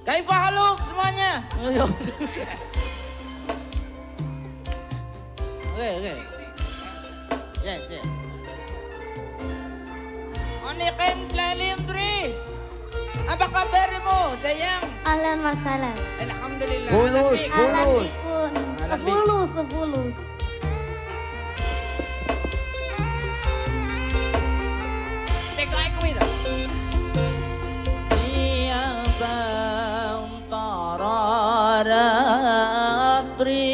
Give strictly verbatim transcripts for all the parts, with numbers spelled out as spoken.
Kaifa haluk semuanya. Oke, oke. Yes, yes. Oniken Selalim Tri. Apa kabarmu, sayang? Ahlan wa sahlan. Alhamdulillah. Fulus, fulus. Fulus, fulus. Tengok aku itu. Siapa antara ratri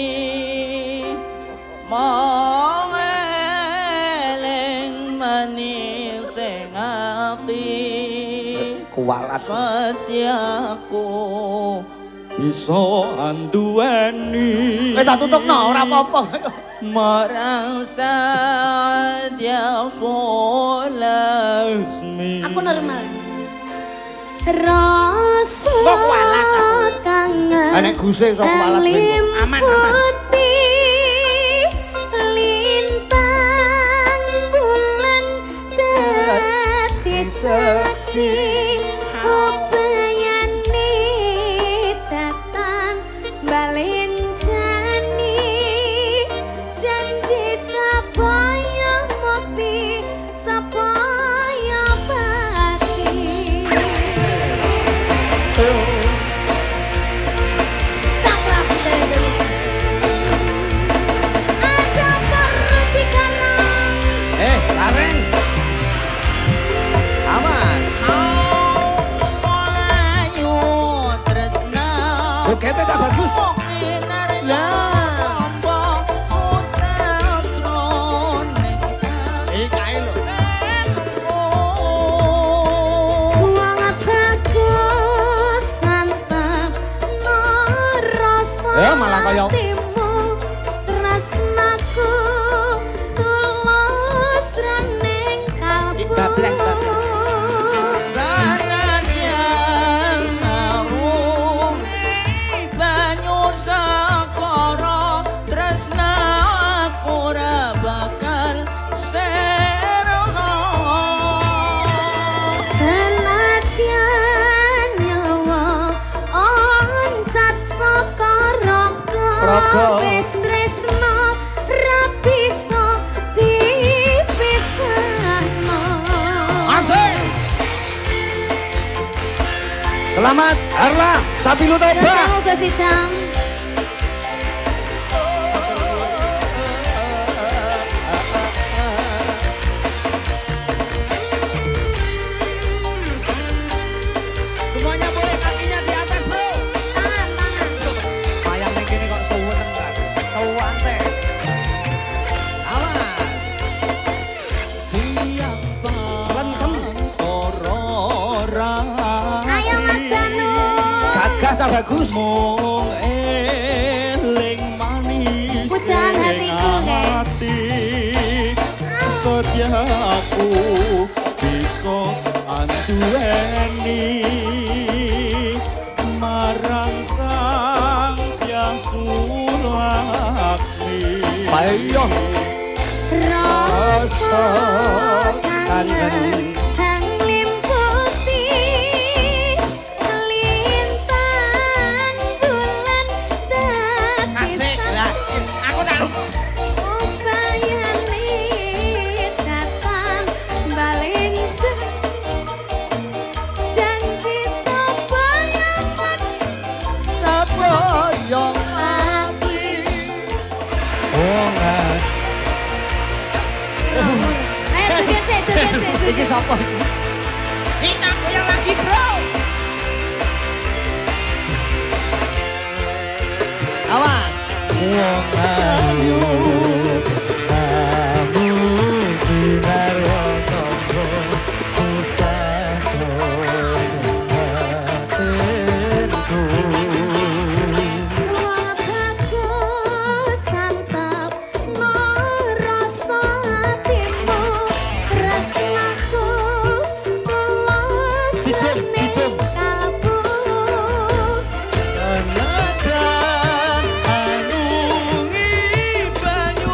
mengeleng manis ati Kualat setiaku bisa anduweni. Eh tak tutup no, ora apa-apa. marang sadia solasmi. Aku normal. Rasa Kok kualat aku? kangen. Anek guse iso kualat ben. Aman, aman. Lintang bulan dadi saksi. Kete tak bagus. Ya malah kaya tresnaku tulus reneng kalbu. Bablas, bablas. Wis tresno ra bisa dipisahno. Asik. Selamat Arla Sabilu Toba. Kamu kesidang. Semuanya boleh kakinya di atas, bro. Tangan, tangan. Bayang ning kene kok tuwek kan. Tuwek teh. Awas. Siapa Lentem. orang Ayo Mas Danu. Gagah tak bagus. mung eling manis Pujaan hatiku, Nek. hati setiaku bisa anduweni marang sang Yasulakmi. Ayo. Rasa kangen hang limputi lintang bulan dadi Asik lah. Aku taruh. upayane datang baling janji sapa yang Sapa yang mati? ayo joget sih joget sih Iki sapa? Kita goyang lagi, bro. Awas. Wong ayu kamu binar ono susah batinku. Wataku santap rasa hatimu tresnaku tulus reneng kalbu. Senajan anungi banyu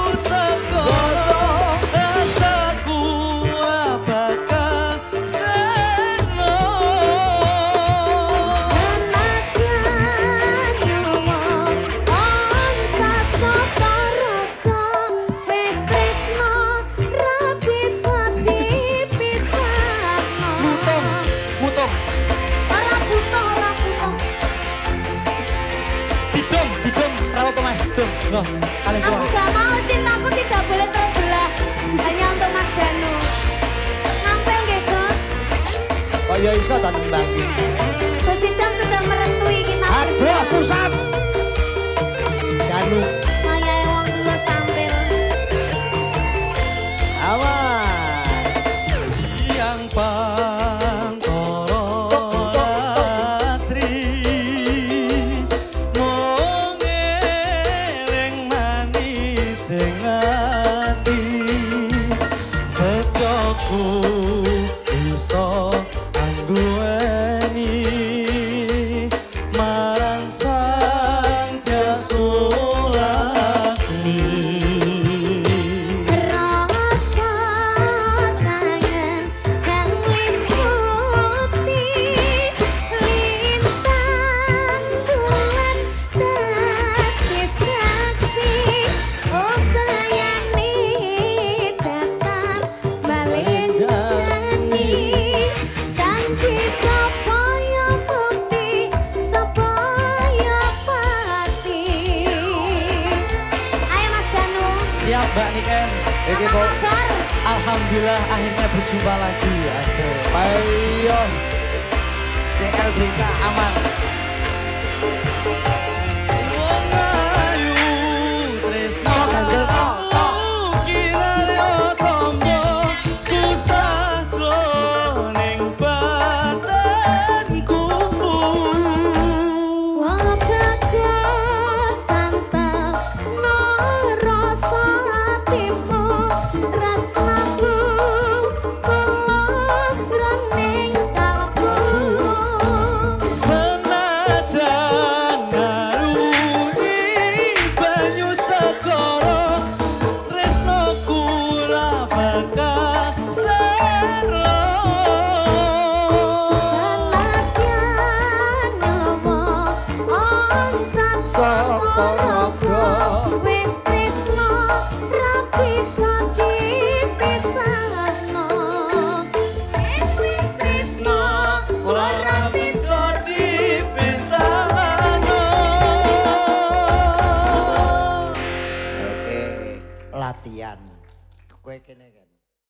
ya iso ta nembang iki. Gus Idam sudah merestui kita. Aduh pusat. Janu. Kaya wong dulu tampil. Awas. Siang pangkoro ratri mung eling manis sing ati sejoku iso angguweni marang sang Tiasulakni. Rasa kangen yang liputi lintang bulan dadi saksi. Oh bayani datang balik jani. Janji sapa yang bukti, sapa yang pati. Ayo Mas Danu. Siap Mbak Niken. Iki Apa kok kabar? alhamdulillah akhirnya berjumpa lagi. Asik. Ayo. C L B K aman.